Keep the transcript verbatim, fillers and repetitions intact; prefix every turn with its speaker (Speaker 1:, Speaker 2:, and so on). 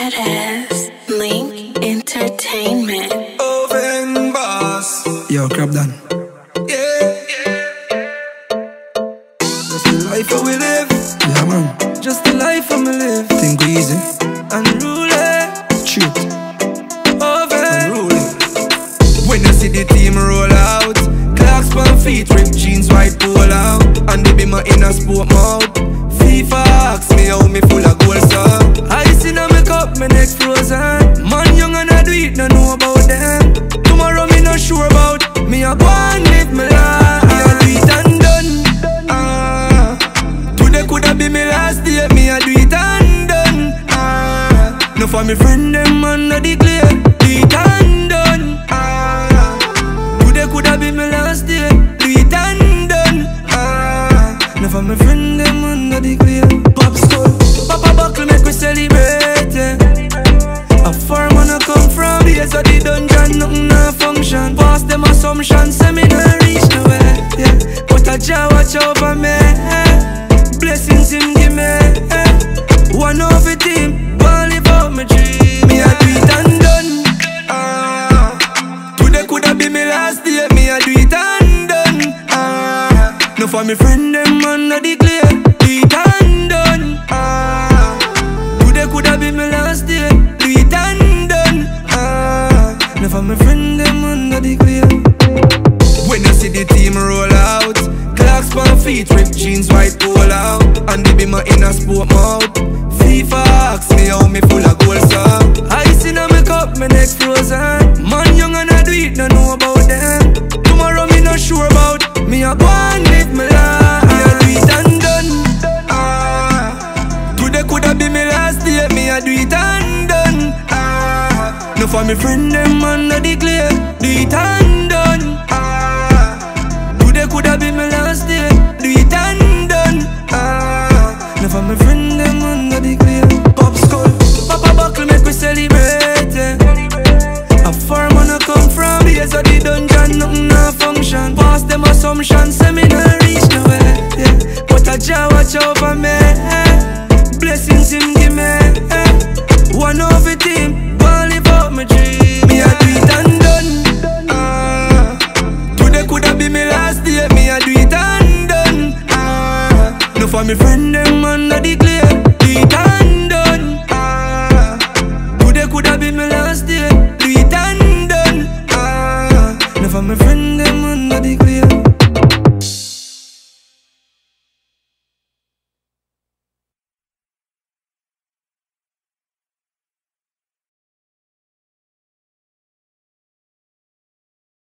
Speaker 1: badass. Link Entertainment.
Speaker 2: Oven boss.
Speaker 3: Yo, crab done.
Speaker 2: Yeah. Just the life that we live.
Speaker 3: Yeah, man.
Speaker 2: Just the life that we live.
Speaker 3: Think we easy.
Speaker 2: Unruly.
Speaker 3: Treat.
Speaker 2: Oven. Unruly. When you see the team roll out, clocks on feet, ripped jeans, white pull out, and they be my inner sport mouth. FIFA asks me how me full of gold, so ice in my cup, my neck frozen. Man young and I do it, no know about them. Tomorrow me not sure about. Me a go and live my life. Me a do it and done. Ah, today coulda be my last day. Me a do it and done. Ah, no for me friend them under the clear. Do it and done. Ah, today coulda be my last day. Do it and done. Ah, no for me friend them under the clear. Pop skull, Papa buckle make we celebrate. Yeah. A farm man I come from, days of the dungeon, nothing not function. Pass them assumptions, say me not reach nowhere. Yeah, but a Jah watch over me. Blessings him give me. One of the team, one live out my dream. Me a do it and done. Ah, today coulda be my last day. Me a do it and done. Ah, no for me friend them under the clear. Do it and done. Ah, today coulda be my last day. Do it and done. Ah, no for me friend them under the clear. When you see the team roll out, clocks on feet, ripped jeans, white pull out, and they be my inner sport mouth. FIFA asks me how me full of gold, so ice in my cup, my neck frozen. Man young and I do it, no know about them. Tomorrow me not sure about. Me a go and live my life. Me a do it and done. Ah, today coulda be my last day. Me a do it and done. Ah, no for me friend them under the clear. Do it and